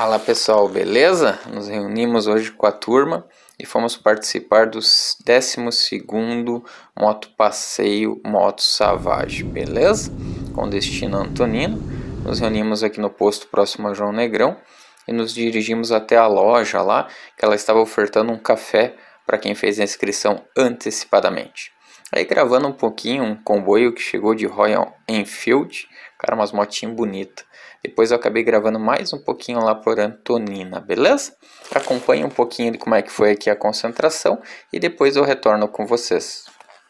Fala pessoal, beleza? Nos reunimos hoje com a turma e fomos participar do 12º Moto Passeio Moto Savage, beleza? Com destino a Antonina. Nos reunimos aqui no posto próximo a João Negrão e nos dirigimos até a loja lá, que ela estava ofertando um café para quem fez a inscrição antecipadamente. Aí gravando um pouquinho um comboio que chegou de Royal Enfield, cara, umas motinhas bonitas. Depois eu acabei gravando mais um pouquinho lá por Antonina, beleza? Acompanhe um pouquinho de como é que foi aqui a concentração e depois eu retorno com vocês.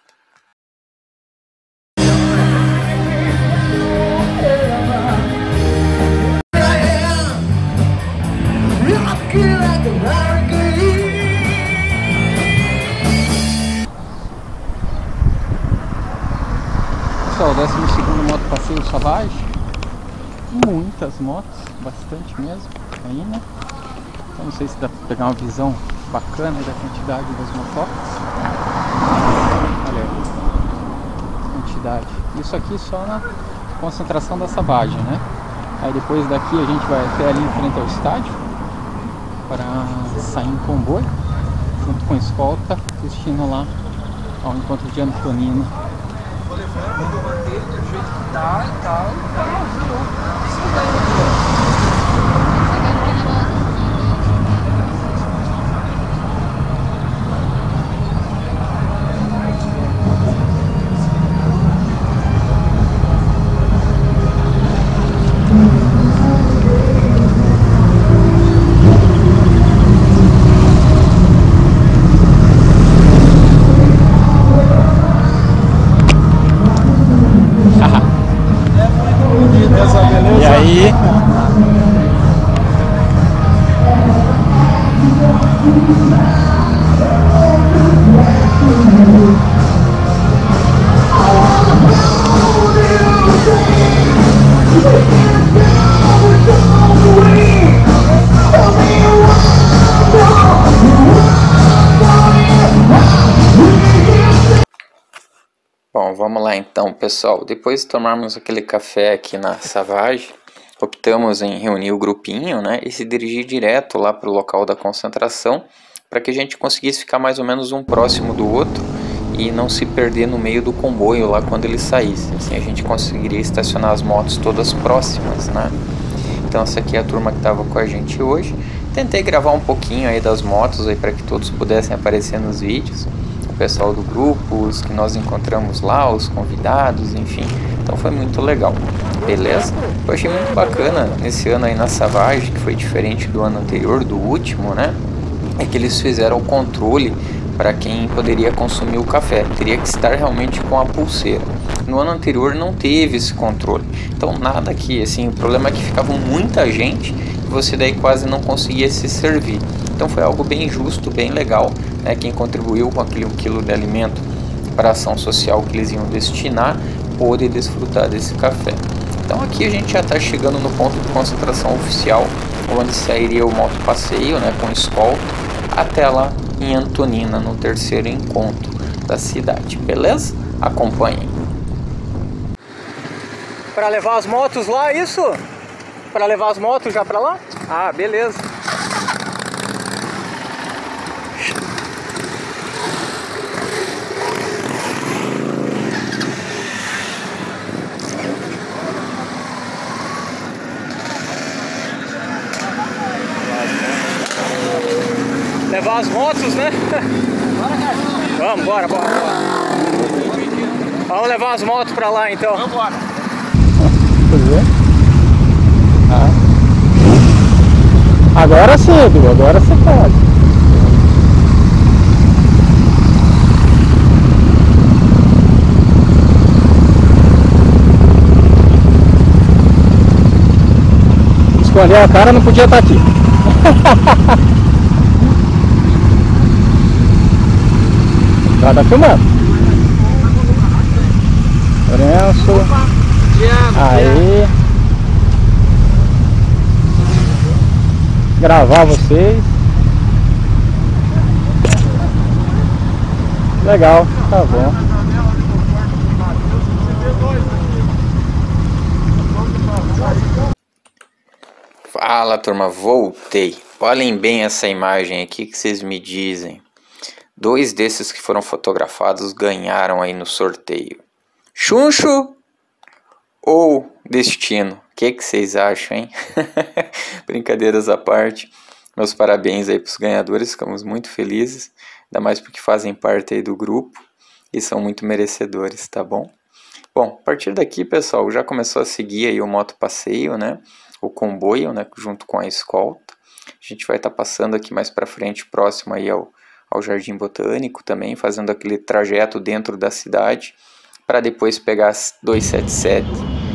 Pessoal, 12º Moto Passeio Savage. Muitas motos, bastante mesmo aí, né? Então, não sei se dá pra pegar uma visão bacana da quantidade das motocas. Olha aí, quantidade. Isso aqui só na concentração da Savage, né? Aí depois daqui a gente vai até ali em frente ao estádio para sair em comboio junto com a escolta, destino lá ao encontro de Antonina. Vou levando, vou manter do jeito que tá e tal. Isso daí, E aí? Bom, vamos lá então, pessoal. Depois de tomarmos aquele café aqui na Savage, optamos em reunir o grupinho, né, e se dirigir direto lá para o local da concentração, para que a gente conseguisse ficar mais ou menos um próximo do outro e não se perder no meio do comboio lá quando ele saísse. Assim a gente conseguiria estacionar as motos todas próximas, né? Então essa aqui é a turma que estava com a gente hoje. Tentei gravar um pouquinho aí das motos aí para que todos pudessem aparecer nos vídeos. O pessoal do grupo, os que nós encontramos lá, os convidados, enfim. Então foi muito legal, beleza? Eu achei muito bacana nesse ano aí na Savage, que foi diferente do ano anterior, do último, né? É que eles fizeram o controle para quem poderia consumir o café. Teria que estar realmente com a pulseira. No ano anterior não teve esse controle. Então nada que, assim, o problema é que ficava muita gente e você daí quase não conseguia se servir. Então foi algo bem justo, bem legal, né? Quem contribuiu com aquele 1 quilo de alimento para a ação social que eles iam destinar, pôde desfrutar desse café. Então aqui a gente já está chegando no ponto de concentração oficial, onde sairia o moto passeio, né, com escolta, até lá em Antonina, no 3º encontro da cidade, beleza? Acompanhem. Para levar as motos lá, isso? Para levar as motos já para lá? Ah, beleza. Levar as motos, né? Vamos, bora. Vamos levar as motos pra lá então. Vamos embora. Agora sim, Edu, agora você pode. Esconder a cara, não podia estar aqui. Já tá filmando. Lourenço. Aí. Gravar vocês. Legal, tá bom. Fala, turma, voltei. Olhem bem essa imagem aqui que vocês me dizem. 2 desses que foram fotografados ganharam aí no sorteio. Chuncho ou destino? O que vocês acham, hein? Brincadeiras à parte. Meus parabéns aí para os ganhadores, ficamos muito felizes. Ainda mais porque fazem parte aí do grupo e são muito merecedores, tá bom? Bom, a partir daqui, pessoal, já começou a seguir aí o moto passeio, né? O comboio, né? Junto com a escolta. A gente vai estar passando aqui mais para frente, próximo aí ao Jardim Botânico também, fazendo aquele trajeto dentro da cidade, para depois pegar as 277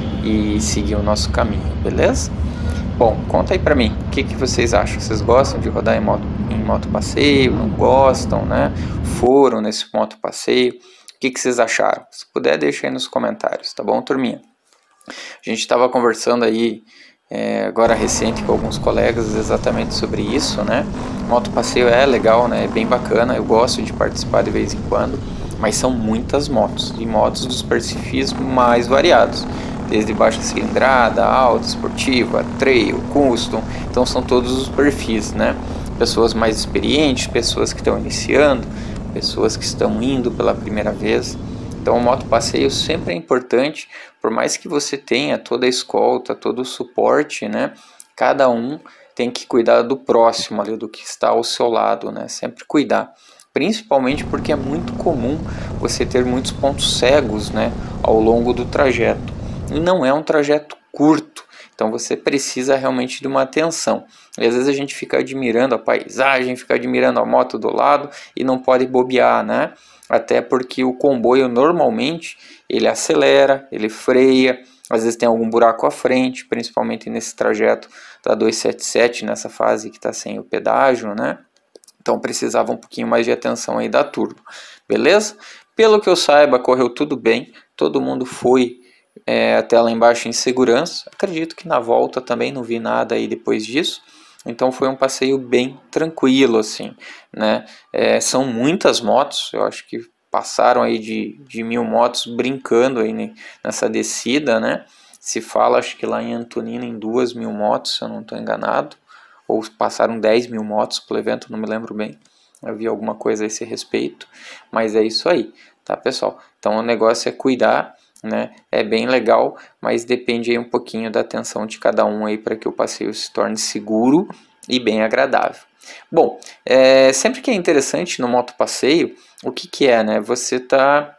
e seguir o nosso caminho, beleza? Bom, conta aí pra mim, o que vocês acham? Vocês gostam de rodar em moto passeio? Não gostam, né? Foram nesse moto passeio? O que vocês acharam? Se puder, deixa aí nos comentários, tá bom, turminha? A gente estava conversando aí agora recente com alguns colegas exatamente sobre isso, né? Moto passeio é legal, né? É bem bacana, eu gosto de participar de vez em quando, mas são muitas motos, e motos dos perfis mais variados, desde baixa cilindrada, alta, esportiva, trail, custom, então são todos os perfis, né? Pessoas mais experientes, pessoas que estão iniciando, pessoas que estão indo pela primeira vez. Então o moto passeio sempre é importante, por mais que você tenha toda a escolta, todo o suporte, né? Cada um tem que cuidar do próximo ali, do que está ao seu lado, né? Sempre cuidar. Principalmente porque é muito comum você ter muitos pontos cegos, né? Ao longo do trajeto. E não é um trajeto curto, então você precisa realmente de uma atenção. E às vezes a gente fica admirando a paisagem, fica admirando a moto do lado e não pode bobear, né? Até porque o comboio normalmente ele acelera, ele freia, às vezes tem algum buraco à frente, principalmente nesse trajeto da 277, nessa fase que está sem o pedágio, né? Então precisava um pouquinho mais de atenção aí da turma, beleza? Pelo que eu saiba, correu tudo bem, todo mundo foi até lá embaixo em segurança. Acredito que na volta também não vi nada aí depois disso. Então foi um passeio bem tranquilo, assim, né? São muitas motos, eu acho que passaram aí de 1000 motos brincando aí nessa descida, né? Se fala, acho que lá em Antonina, em 2000 motos, se eu não estou enganado. Ou passaram 10.000 motos pelo evento, não me lembro bem. Eu vi alguma coisa a esse respeito. Mas é isso aí, tá, pessoal? Então o negócio é cuidar, né? É bem legal, mas depende aí um pouquinho da atenção de cada um aí para que o passeio se torne seguro e bem agradável. Bom, sempre que é interessante no moto passeio, o que é, né? Você tá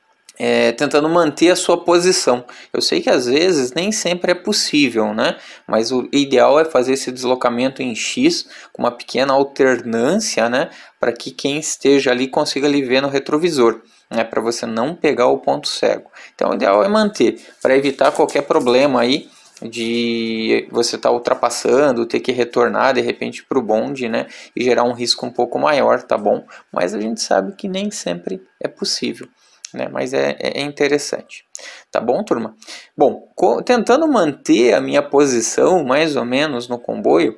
tentando manter a sua posição. Eu sei que às vezes nem sempre é possível, né? Mas o ideal é fazer esse deslocamento em X com uma pequena alternância, né? Para que quem esteja ali consiga lhe ver no retrovisor, né? Para você não pegar o ponto cego. Então o ideal é manter, para evitar qualquer problema aí de você estar ultrapassando, ter que retornar de repente para o bonde, né? E gerar um risco um pouco maior, tá bom? Mas a gente sabe que nem sempre é possível, né? Mas é interessante, tá bom, turma? Bom, tentando manter a minha posição mais ou menos no comboio,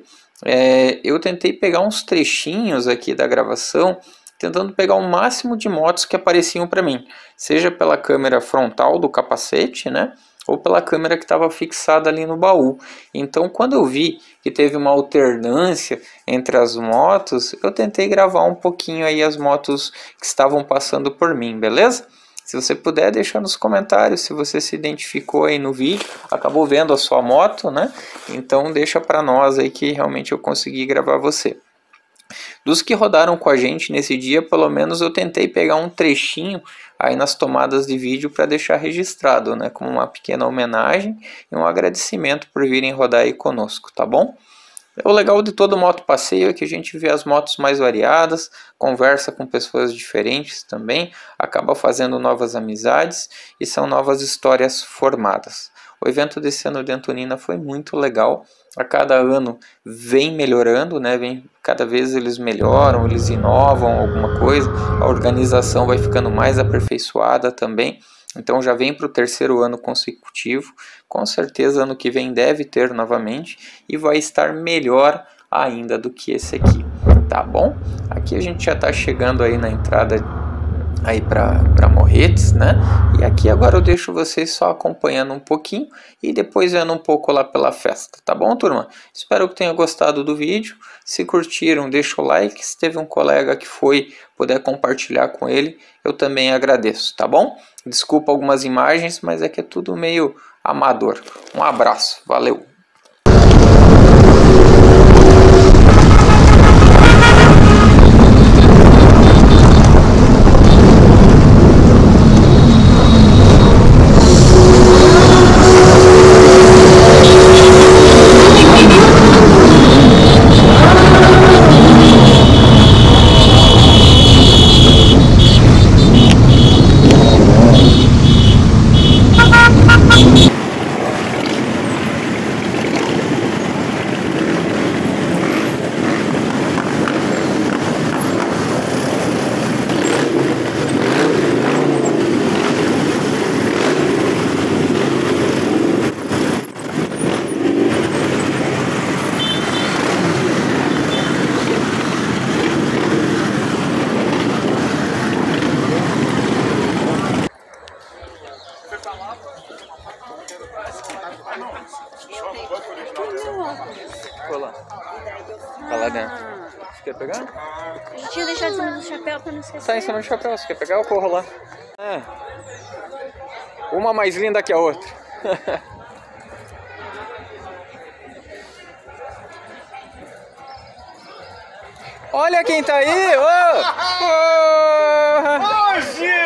eu tentei pegar uns trechinhos aqui da gravação, tentando pegar o máximo de motos que apareciam para mim, seja pela câmera frontal do capacete, né? Ou pela câmera que estava fixada ali no baú. Então quando eu vi que teve uma alternância entre as motos, eu tentei gravar um pouquinho aí as motos que estavam passando por mim, beleza? Se você puder deixar nos comentários se você se identificou aí no vídeo, acabou vendo a sua moto, né? Então deixa para nós aí que realmente eu consegui gravar você. Dos que rodaram com a gente nesse dia, pelo menos eu tentei pegar um trechinho aí nas tomadas de vídeo para deixar registrado, né? Como uma pequena homenagem e um agradecimento por virem rodar aí conosco, tá bom? O legal de todo moto passeio é que a gente vê as motos mais variadas, conversa com pessoas diferentes também, acaba fazendo novas amizades e são novas histórias formadas. O evento desse ano de Antonina foi muito legal, a cada ano vem melhorando, né? Cada vez eles melhoram, eles inovam alguma coisa, a organização vai ficando mais aperfeiçoada também. Então já vem para o 3º ano consecutivo, com certeza ano que vem deve ter novamente e vai estar melhor ainda do que esse aqui, tá bom? Aqui a gente já está chegando aí na entrada aí para Morretes, né? E aqui agora eu deixo vocês só acompanhando um pouquinho e depois vendo um pouco lá pela festa, tá bom, turma? Espero que tenham gostado do vídeo. Se curtiram, deixa o like. Se teve um colega que foi, puder compartilhar com ele, eu também agradeço, tá bom? Desculpa algumas imagens, mas é que é tudo meio amador. Um abraço, valeu! Ficou lá. Tá lá dentro. Você quer pegar? Eu tinha deixado em cima do chapéu pra não esquecer. Tá em cima do chapéu. Você quer pegar? Eu corro lá. É. Uma mais linda que a outra. Olha quem tá aí! Ô! Oh! Oh,